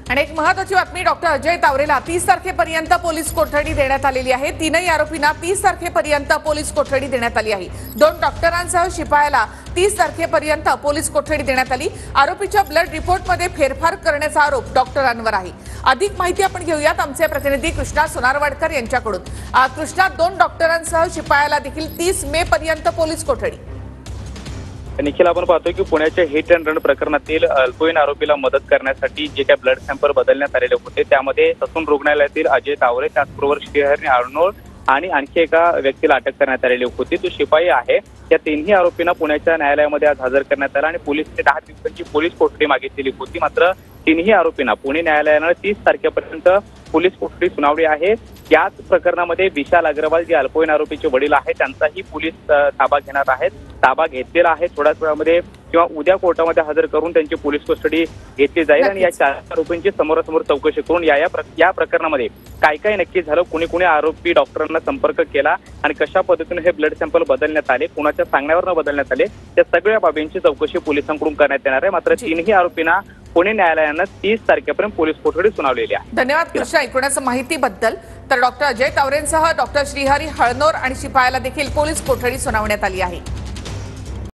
आणि एक महत्त्वाची बातमी, डॉक्टर अजय तावरेला 30 तारखेपर्यंत पोलीस कोठडी देण्यात आलेली आहे। तीनही आरोपींना 30 तारखेपर्यंत पोलीस कोठडी देण्यात आली आहे। 2 डॉक्टरांसह शिपायाला 30 तारखेपर्यंत पोलीस कोठडी देण्यात आली। आरोपीच्या ब्लड रिपोर्टमध्ये फेरफार करण्याचा आरोप डॉक्टरांवर आहे। अधिक माहिती आपण घेऊयात आमचे प्रतिनिधी कृष्णा सोनारवाडकर यांच्याकडून। कृष्णा, 2 डॉक्टरांसह शिपायाला देखील 30 मे पर्यंत पोलीस कोठडी। निखिल, आपण पाहतोय की पुण्याच्या हिट अँड रन प्रकरणातील अल्पवयीन आरोपीला मदत करण्यासाठी जे काही ब्लड सॅम्पल बदलण्यात आलेले होते त्यामध्ये ससून रुग्णालयातील अजय तावरे, त्याचबरोबर श्रीहरी अर्नोल्ड आणि आणखी एका व्यक्तीला अटक करण्यात आलेली होती। तो शिपाई आहे। या तिन्ही आरोपींना पुण्याच्या न्यायालयामध्ये आज हजर करण्यात आला आणि पोलिसांनी 10 दिवसांची पोलीस कोठडी मागितलेली होती। मात्र तिन्ही आरोपींना पुणे न्यायालयानं 30 तारखेपर्यंत पोलीस कोठडी सुनावली आहे। याच प्रकरणामध्ये विशाल अग्रवाल, जे अल्पवयीन आरोपीचे वडील आहेत, त्यांचाही पोलीस ताबा घेणार आहेत। ताबा घेतलेला आहे। थोड्याच वेळामध्ये किंवा उद्या कोर्टामध्ये हजर करून त्यांची पोलीस कस्टडी घेतली जाईल आणि या 4 आरोपींची समोरासमोर चौकशी करून या प्रकरणामध्ये काय काय नक्की झालं, कुणी कुणी आरोपी डॉक्टरांना संपर्क केला आणि कशा पद्धतीने हे ब्लड सॅम्पल बदलण्यात आले, कुणाच्या सांगण्यावर न बदलण्यात आले, त्या सगळ्या बाबींची चौकशी पोलिसांकडून करण्यात येणार आहे। मात्र तिन्ही आरोपींना पुणे न्यायालयानं 30 तारखेपर्यंत पोलीस कोठडी सुनावलेली आहे। धन्यवाद कृष्णा एकूणच माहितीबद्दल। तर डॉक्टर अजय तावरेंसह डॉक्टर श्रीहरी हळनोर आणि शिपायाला देखील पोलीस कोठडी सुनावण्यात आली आहे।